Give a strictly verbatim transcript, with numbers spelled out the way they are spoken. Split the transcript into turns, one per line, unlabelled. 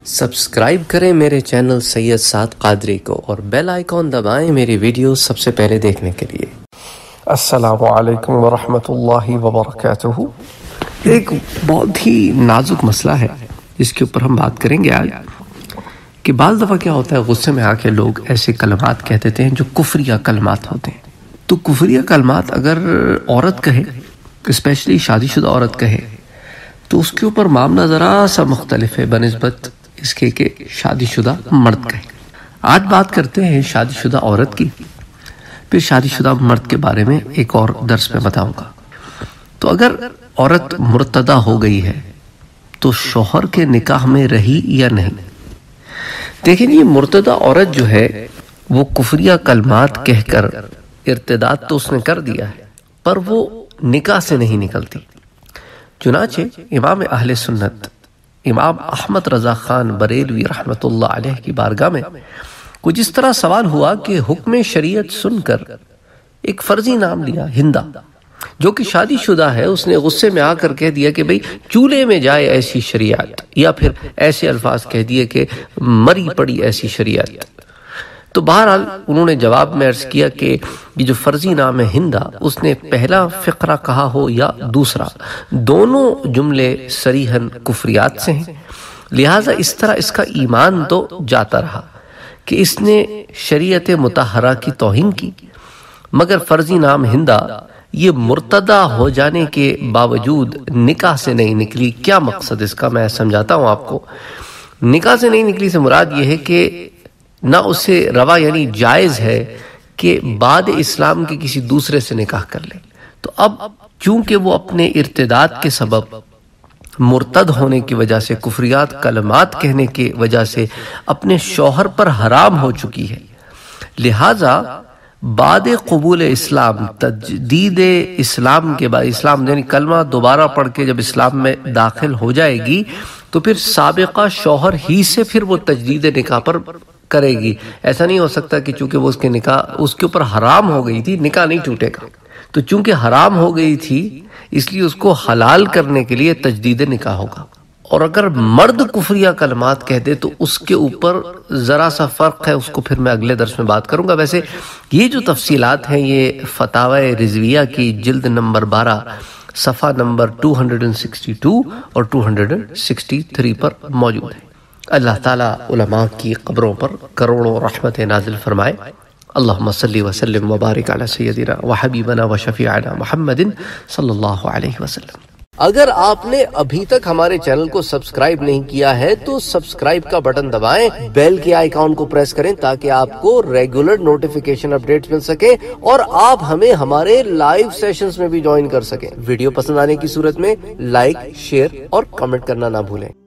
Subscribe کریں میرے channel سید سعد قادری کو اور بیل آئیکن دبائیں میری ویڈیو سب سے پہلے دیکھنے کے لیے۔
السلام علیکم ورحمۃ اللہ وبرکاتہ۔ ایک بہت ہی نازک مسئلہ ہے جس کے اوپر ہم بات کریں گے آج، کہ بعض دفعہ کیا ہوتا ہے غصے میں آ کے لوگ ایسے کلمات کہہ دیتے ہیں جو کفریہ کلمات ہوتے ہیں۔ تو کفریہ کلمات اگر عورت کہے، اسپیشلی شادی شدہ عورت کہے، تو اس کے اوپر معاملہ ذرا سا مختلف ہے بنسبت اس کے کہ شادی شدہ مرد کہے۔ آج بات کرتے ہیں شادی شدہ عورت کی، پھر شادی شدہ مرد کے بارے میں ایک اور درس میں بتاؤں گا۔ تو اگر عورت مرتدہ ہو گئی ہے تو شوہر کے نکاح میں رہی یا نہیں؟ دیکھیں یہ مرتدہ عورت جو ہے وہ کفریہ کلمات کہہ کر ارتداد تو اس نے کر دیا ہے، پر وہ نکاح سے نہیں نکلتی۔ چنانچہ امام اہل سنت امام احمد رضا خان بریلوی رحمۃ اللہ علیہ کی بارگاہ میں کچھ اس طرح سوال ہوا کہ حکم شریعت سن کر ایک فرضی نام لیا ہندا، جو کہ شادی شدہ ہے، اس نے غصے میں آ کر کہہ دیا کہ بھئی چولہے میں جائے ایسی شریعت، یا پھر ایسے الفاظ کہہ دیے کہ مری پڑی ایسی شریعت۔ تو بہرحال انہوں نے جواب میں عرض کیا کہ یہ جو فرضی نام ہے ہندا، اس نے پہلا فقرہ کہا ہو یا دوسرا، دونوں جملے صریحاً کفریات سے ہیں، لہٰذا اس طرح اس کا ایمان تو جاتا رہا کہ اس نے شریعت مطہرہ کی توہین کی۔ مگر فرضی نام ہندا یہ مرتدہ ہو جانے کے باوجود نکاح سے نہیں نکلی۔ کیا مقصد اس کا میں سمجھاتا ہوں آپ کو۔ نکاح سے نہیں نکلی سے مراد یہ ہے کہ نہ اسے روا یعنی جائز ہے کہ بعد اسلام کے کسی دوسرے سے نکاح کر لے۔ تو اب چونکہ وہ اپنے ارتداد کے سبب، مرتد ہونے کی وجہ سے، کفریات کلمات کہنے کی وجہ سے اپنے شوہر پر حرام ہو چکی ہے، لہٰذا بعد قبول اسلام، تجدید اسلام کے بعد، اسلام یعنی کلمہ دوبارہ پڑھ کے جب اسلام میں داخل ہو جائے گی تو پھر سابقہ شوہر ہی سے پھر وہ تجدید نکاح پر کرے گی۔ ایسا نہیں ہو سکتا کہ چونکہ وہ اس کے نکاح اس کے اوپر حرام ہو گئی تھی، نکاح نہیں ٹوٹے گا۔ تو چونکہ حرام ہو گئی تھی اس لیے اس کو حلال کرنے کے لیے تجدید نکاح ہوگا۔ اور اگر مرد کفریہ کلمات کہہ دے تو اس کے اوپر ذرا سا فرق ہے، اس کو پھر میں اگلے درس میں بات کروں گا۔ ویسے یہ جو تفصیلات ہیں یہ فتاوی رضویہ کی جلد نمبر بارہ صفحہ نمبر دو سو باسٹھ اور دو سو ترسٹھ پر موجود ہے۔ اللہ تعالیٰ علماء کی قبروں پر کروڑوں رحمت نازل فرمائے۔ اللہم صلی وسلم وبارک علی سیدنا وحبیبنا وشفیعنا محمد صلی اللہ علیہ وسلم۔
اگر آپ نے ابھی تک ہمارے چینل کو سبسکرائب نہیں کیا ہے تو سبسکرائب کا بٹن دبائیں، بیل کے آئیکن کو پریس کریں تاکہ آپ کو ریگولر نوٹیفیکیشن اپڈیٹس مل سکیں اور آپ ہمیں ہمارے لائیو سیشنز میں بھی جوائن کر سکیں۔ ویڈیو پسند آنے کی صورت میں لائک، شیئر اور کمنٹ کرنا نہ بھولیں۔